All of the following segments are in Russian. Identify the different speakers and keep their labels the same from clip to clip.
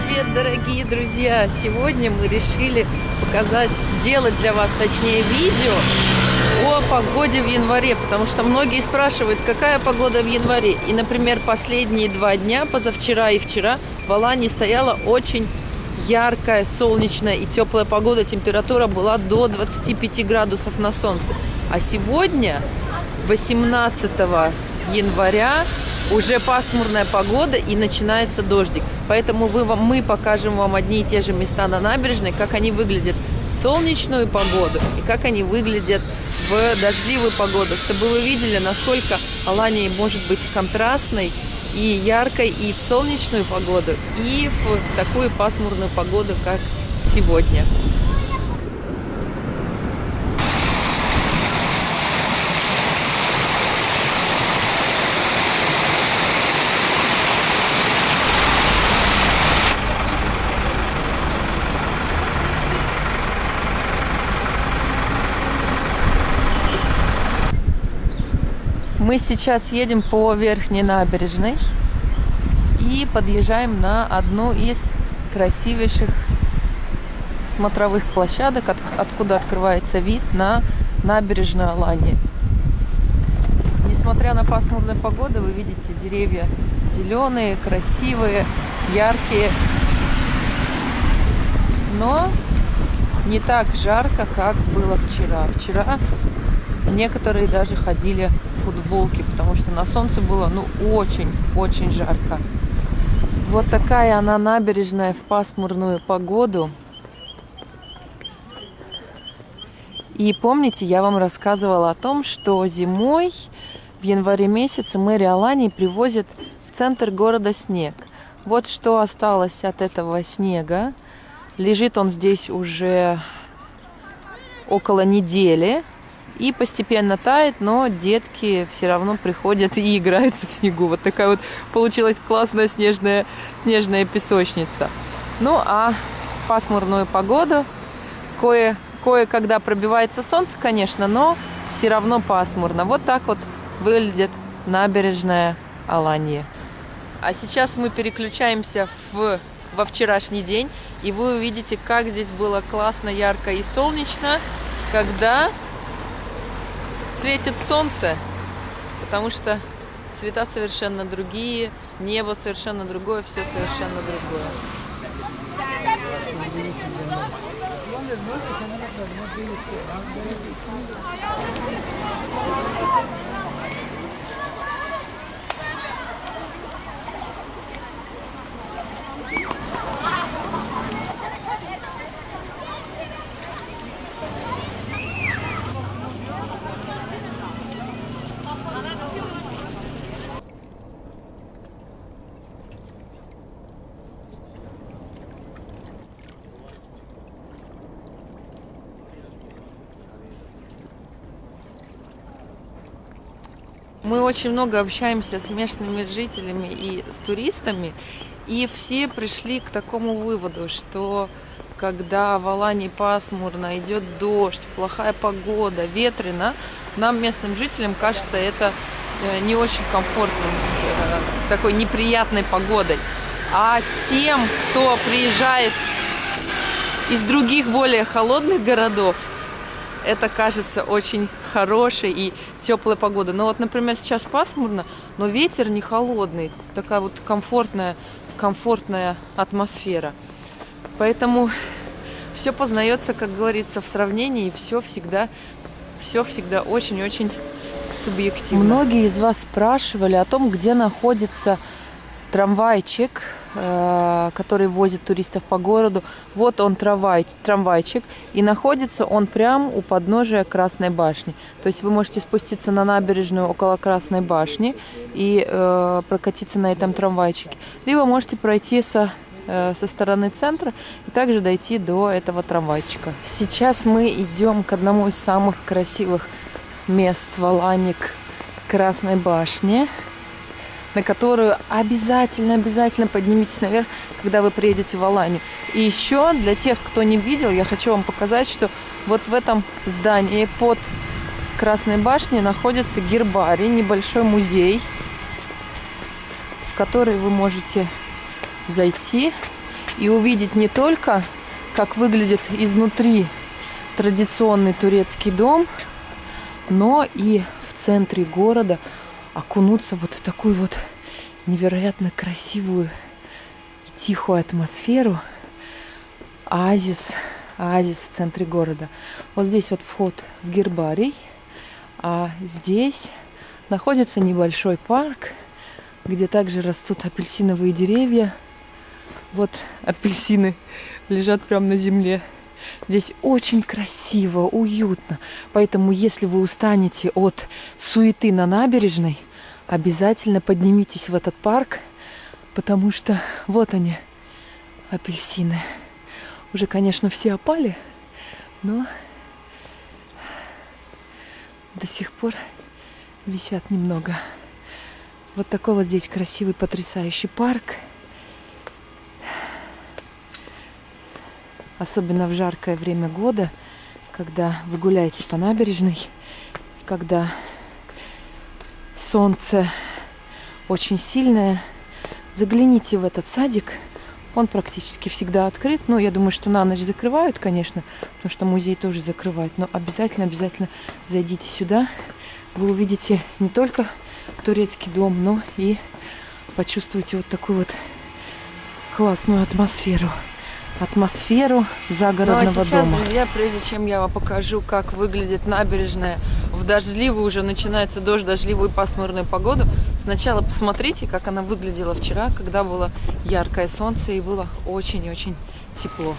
Speaker 1: Привет, дорогие друзья! Сегодня мы решили сделать для вас, точнее, видео о погоде в январе, потому что многие спрашивают, какая погода в январе. И, например, последние 2 дня, позавчера и вчера, в Алании стояла очень яркая, солнечная и теплая погода. Температура была до 25 градусов на солнце. А сегодня, 18 января, уже пасмурная погода и начинается дождик. Поэтому мы покажем вам одни и те же места на набережной, как они выглядят в солнечную погоду и как они выглядят в дождливую погоду, чтобы вы видели, насколько Алания может быть контрастной и яркой и в солнечную погоду, и в такую пасмурную погоду, как сегодня. Мы сейчас едем по верхней набережной и подъезжаем на одну из красивейших смотровых площадок, откуда открывается вид на набережную Алании. Несмотря на пасмурную погоду, вы видите, деревья зеленые, красивые, яркие, но не так жарко, как было вчера. Вчера некоторые даже ходили в футболке, потому что на солнце было очень жарко. Вот такая она набережная в пасмурную погоду. И помните, я вам рассказывала о том, что зимой в январе месяце мэрия Алании привозит в центр города снег. Вот что осталось от этого снега. Лежит он здесь уже около недели. И постепенно тает, но детки все равно приходят и играются в снегу. Вот такая вот получилась классная снежная песочница. Ну а в пасмурную погоду кое-когда пробивается солнце, конечно, но все равно пасмурно. Вот так вот выглядит набережная Алании. А сейчас мы переключаемся во вчерашний день, и вы увидите, как здесь было классно, ярко и солнечно, когда светит солнце, потому что цвета совершенно другие, небо совершенно другое, все совершенно другое. Мы очень много общаемся с местными жителями и с туристами, и все пришли к такому выводу, что когда в Алании пасмурно, идет дождь, плохая погода, ветрено, нам, местным жителям, кажется это не очень комфортным, такой неприятной погодой. А тем, кто приезжает из других более холодных городов, это кажется очень хорошей и теплой погодой. Но вот, например, сейчас пасмурно, но ветер не холодный. Такая вот комфортная атмосфера. Поэтому все познается, как говорится, в сравнении, и все всегда очень-очень субъективно. Многие из вас спрашивали о том, где находится трамвайчик, который возит туристов по городу. Вот он, трамвайчик, и находится он прямо у подножия Красной башни. То есть вы можете спуститься на набережную около Красной башни и прокатиться на этом трамвайчике. Либо можете пройти со стороны центра и также дойти до этого трамвайчика. Сейчас мы идем к одному из самых красивых мест в Алании, к Красной башне, на которую обязательно поднимитесь наверх, когда вы приедете в Аланию. И еще для тех, кто не видел, я хочу вам показать, что вот в этом здании под Красной башней находится гербарий, небольшой музей, в который вы можете зайти и увидеть не только, как выглядит изнутри традиционный турецкий дом, но и в центре города окунуться вот в такую вот невероятно красивую и тихую атмосферу. Оазис в центре города. Вот здесь вот вход в гербарий, а здесь находится небольшой парк, где также растут апельсиновые деревья. Вот апельсины лежат прямо на земле. Здесь очень красиво, уютно. Поэтому, если вы устанете от суеты на набережной, обязательно поднимитесь в этот парк, потому что вот они, апельсины. Уже, конечно, все опали, но до сих пор висят немного. Вот такой вот здесь красивый, потрясающий парк. Особенно в жаркое время года, когда вы гуляете по набережной, когда солнце очень сильное, загляните в этот садик. Он практически всегда открыт. Ну, я думаю, что на ночь закрывают, конечно, потому что музей тоже закрывают. Но обязательно зайдите сюда. Вы увидите не только турецкий дом, но и почувствуете вот такую вот классную атмосферу загородного дома. Ну а сейчас, друзья, прежде чем я вам покажу, как выглядит набережная в дождливую, уже начинается дождь, дождливую и пасмурную погоду, сначала посмотрите, как она выглядела вчера, когда было яркое солнце и было очень-очень тепло.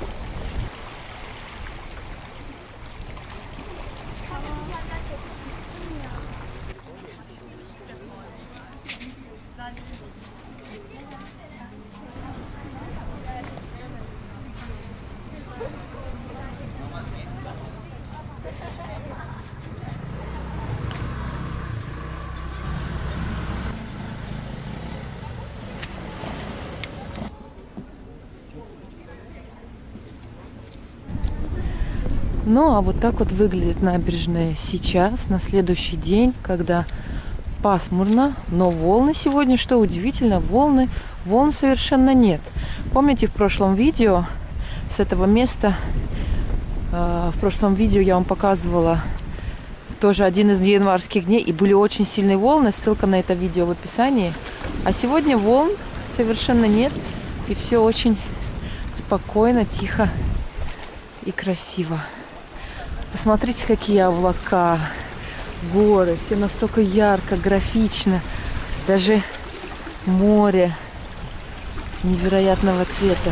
Speaker 1: Ну, а вот так вот выглядит набережная сейчас, на следующий день, когда пасмурно, но волны сегодня, что удивительно, волн совершенно нет. Помните, в прошлом видео с этого места, в прошлом видео я вам показывала тоже один из январских дней, и были очень сильные волны, ссылка на это видео в описании. А сегодня волн совершенно нет, и все очень спокойно, тихо и красиво. Посмотрите, какие облака, горы, все настолько ярко, графично. Даже море невероятного цвета.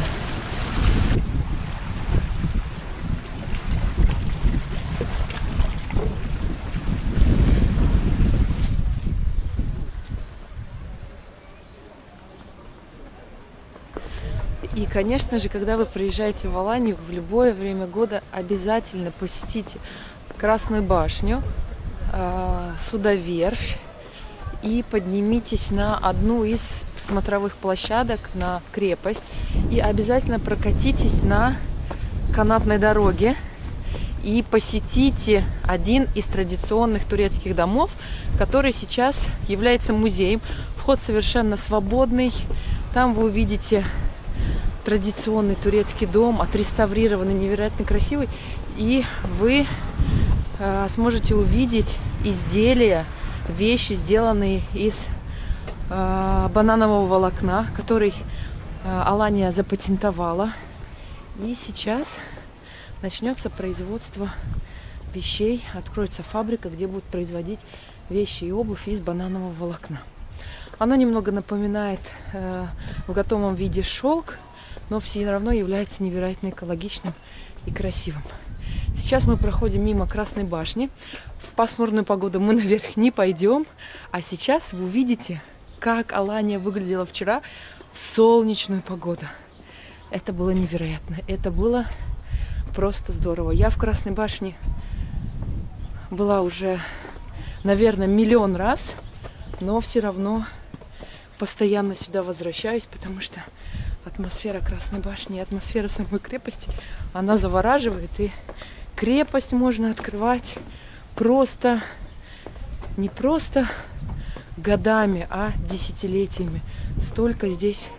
Speaker 1: И, конечно же, когда вы приезжаете в Аланию, в любое время года обязательно посетите Красную башню, Судоверфь и поднимитесь на одну из смотровых площадок, на крепость. И обязательно прокатитесь на канатной дороге и посетите один из традиционных турецких домов, который сейчас является музеем. Вход совершенно свободный. Там вы увидите традиционный турецкий дом, отреставрированный, невероятно красивый. И вы сможете увидеть изделия, вещи, сделанные из бананового волокна, который Алания запатентовала. И сейчас начнется производство вещей, откроется фабрика, где будут производить вещи и обувь из бананового волокна. Оно немного напоминает в готовом виде шелк, но все равно является невероятно экологичным и красивым. Сейчас мы проходим мимо Красной башни. В пасмурную погоду мы наверх не пойдем. А сейчас вы увидите, как Алания выглядела вчера в солнечную погоду. Это было невероятно. Это было просто здорово. Я в Красной башне была уже, наверное, миллион раз, но все равно постоянно сюда возвращаюсь, потому что атмосфера Красной башни, атмосфера самой крепости, она завораживает. И крепость можно открывать просто, не просто годами, а десятилетиями. Столько здесь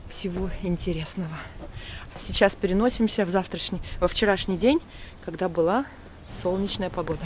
Speaker 1: всего интересного. Сейчас переносимся во вчерашний день, когда была солнечная погода.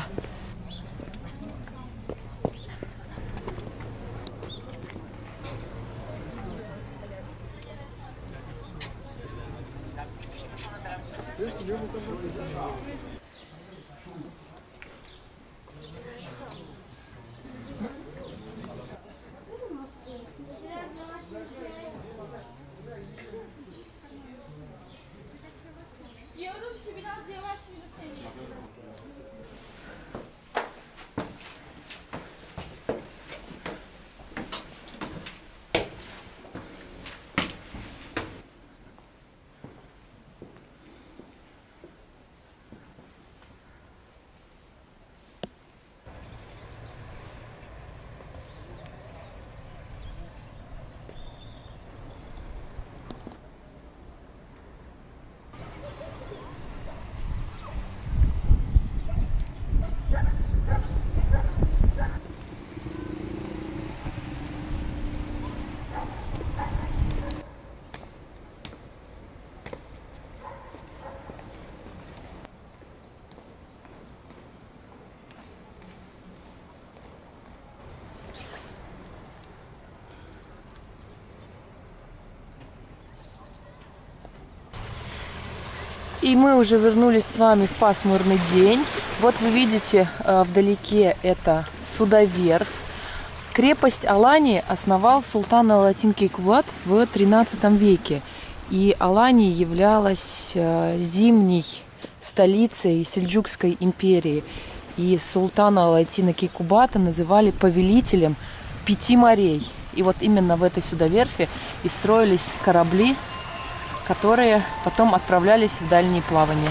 Speaker 1: И мы уже вернулись с вами в пасмурный день. Вот вы видите вдалеке это Судоверфь. Крепость Алании основал султан Алатин Кейкубат в 13 веке. И Алания являлась зимней столицей Сельджукской империи. И султана Алатина Кейкубата называли повелителем 5 морей. И вот именно в этой Судоверфи и строились корабли, которые потом отправлялись в дальние плавания.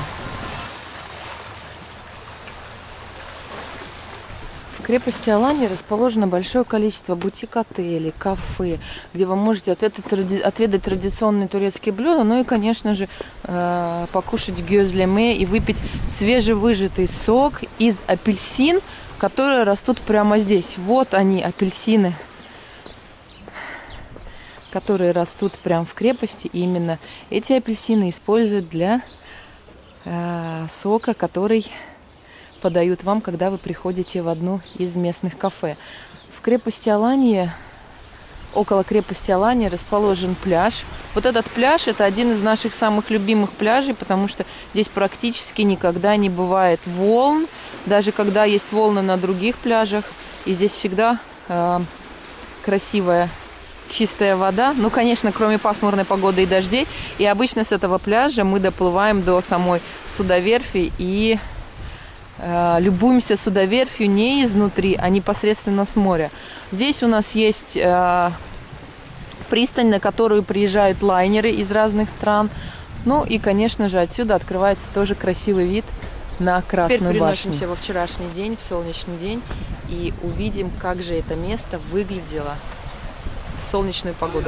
Speaker 1: В крепости Алании расположено большое количество бутик-отелей, кафе, где вы можете отведать традиционные турецкие блюда, ну и, конечно же, покушать гёзлеме и выпить свежевыжатый сок из апельсин, которые растут прямо здесь. Вот они, апельсины, которые растут прямо в крепости. И именно эти апельсины используют для сока, который подают вам, когда вы приходите в одно из местных кафе. В крепости Алания, около крепости Алания расположен пляж. Вот этот пляж — это один из наших самых любимых пляжей, потому что здесь практически никогда не бывает волн, даже когда есть волны на других пляжах. И здесь всегда красивая чистая вода, ну, конечно, кроме пасмурной погоды и дождей. И обычно с этого пляжа мы доплываем до самой Судоверфи и любуемся Судоверфью не изнутри, а непосредственно с моря. Здесь у нас есть пристань, на которую приезжают лайнеры из разных стран. Ну и, конечно же, отсюда открывается тоже красивый вид на Красную башню. Теперь переносимся во вчерашний день, в солнечный день, и увидим, как же это место выглядело в солнечную погоду.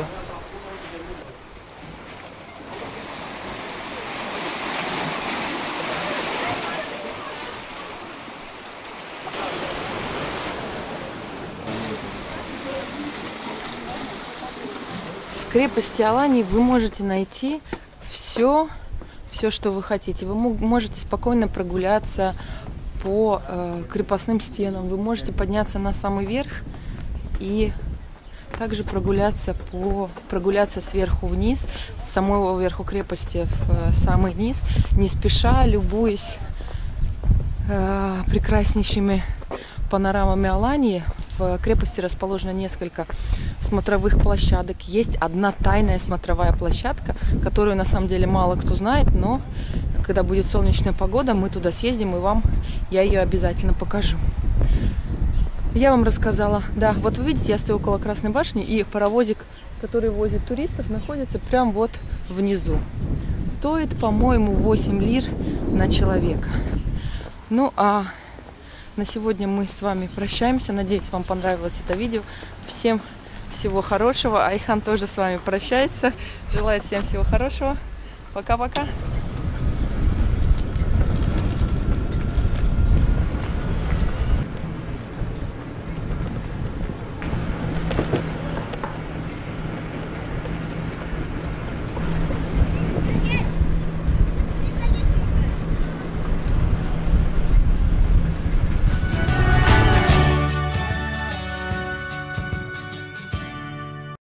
Speaker 1: В крепости Алании вы можете найти все, что вы хотите. Вы можете спокойно прогуляться по крепостным стенам. Вы можете подняться на самый верх и также прогуляться сверху вниз, с самого верху крепости в самый низ, не спеша, любуясь прекраснейшими панорамами Алании. В крепости расположено несколько смотровых площадок. Есть одна тайная смотровая площадка, которую на самом деле мало кто знает, но когда будет солнечная погода, мы туда съездим, и я ее обязательно покажу. Я вам рассказала, да, вот вы видите, я стою около Красной башни, и паровозик, который возит туристов, находится прямо вот внизу. Стоит, по-моему, 8 лир на человека. Ну, а на сегодня мы с вами прощаемся. Надеюсь, вам понравилось это видео. Всем всего хорошего. Айхан тоже с вами прощается. Желает всем всего хорошего. Пока-пока.